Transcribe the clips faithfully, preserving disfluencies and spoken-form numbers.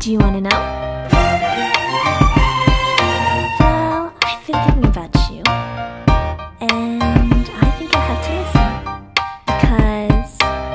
Do you wanna know? Well, I've been thinking about you, and I think you'll have to listen, because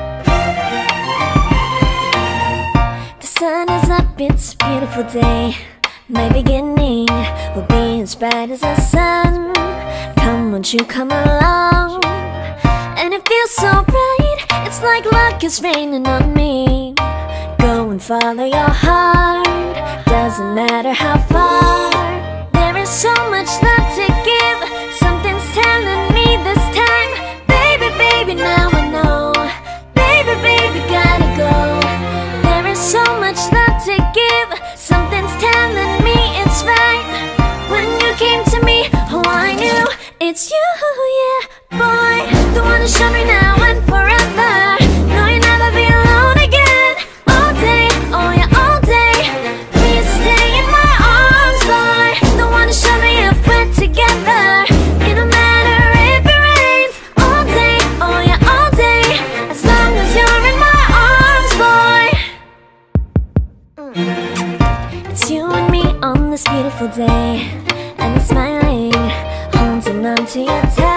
the sun is up, it's a beautiful day. My beginning will be as bright as the sun. Come, won't you come along? And it feels so bright, it's like luck is raining on me. Go and follow your heart, doesn't matter how far. There is so much love to give, something's telling me this time. Baby, baby, now I know. Baby, baby, gotta go. There is so much love to give, something's telling me it's right. When you came to me, oh I knew it's you, yeah, boy. The one who showed me now and forever. No, you'll never be alone again. All day, oh yeah, all day. Please stay in my arms, boy. The one who showed me if we're together. It don't matter if it rains. All day, oh yeah, all day. As long as you're in my arms, boy. mm. It's you and me on this beautiful day, and I'm smiling, holding on to your touch.